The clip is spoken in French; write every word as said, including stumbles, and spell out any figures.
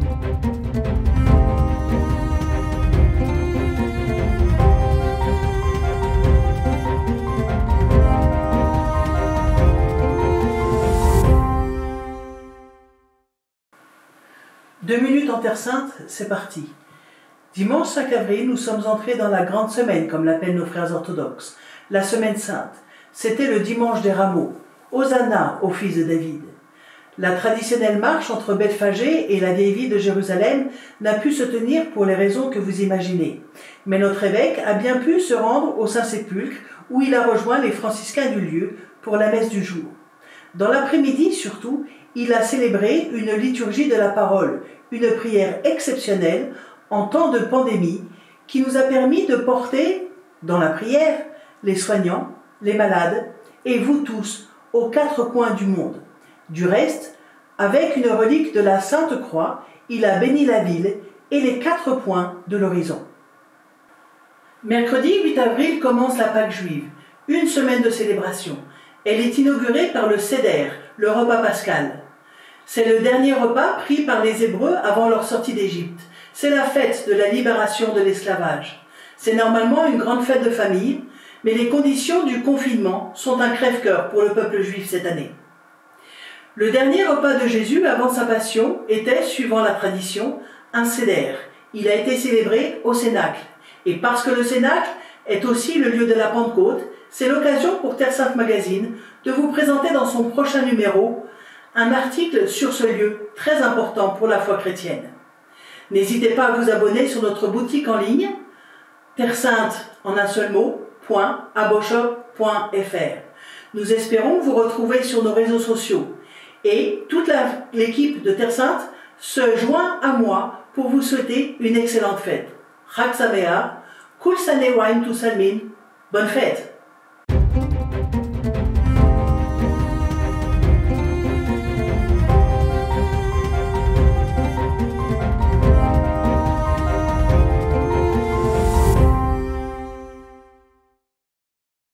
Deux minutes en Terre Sainte, c'est parti. Dimanche cinq avril, nous sommes entrés dans la grande semaine, comme l'appellent nos frères orthodoxes, la semaine sainte. C'était le dimanche des rameaux. Hosanna au fils de David. La traditionnelle marche entre Bethphagée et la vieille ville de Jérusalem n'a pu se tenir pour les raisons que vous imaginez. Mais notre évêque a bien pu se rendre au Saint-Sépulcre, où il a rejoint les franciscains du lieu pour la messe du jour. Dans l'après-midi, surtout, il a célébré une liturgie de la parole, une prière exceptionnelle en temps de pandémie qui nous a permis de porter, dans la prière, les soignants, les malades et vous tous aux quatre coins du monde. Du reste, avec une relique de la Sainte Croix, il a béni la ville et les quatre points de l'horizon. Mercredi huit avril commence la Pâque juive, une semaine de célébration. Elle est inaugurée par le Seder, le repas pascal. C'est le dernier repas pris par les Hébreux avant leur sortie d'Égypte. C'est la fête de la libération de l'esclavage. C'est normalement une grande fête de famille, mais les conditions du confinement sont un crève-cœur pour le peuple juif cette année. Le dernier repas de Jésus avant sa passion était, suivant la tradition, un Seder. Il a été célébré au Cénacle. Et parce que le Cénacle est aussi le lieu de la Pentecôte, c'est l'occasion pour Terre Sainte Magazine de vous présenter dans son prochain numéro un article sur ce lieu très important pour la foi chrétienne. N'hésitez pas à vous abonner sur notre boutique en ligne, terre sainte en un seul mot, point aboshop point f r. Nous espérons vous retrouver sur nos réseaux sociaux et toute l'équipe de Terre Sainte se joint à moi pour vous souhaiter une excellente fête. Chag Sameach, Kul Saneh Waim Tusalmin, bonne fête!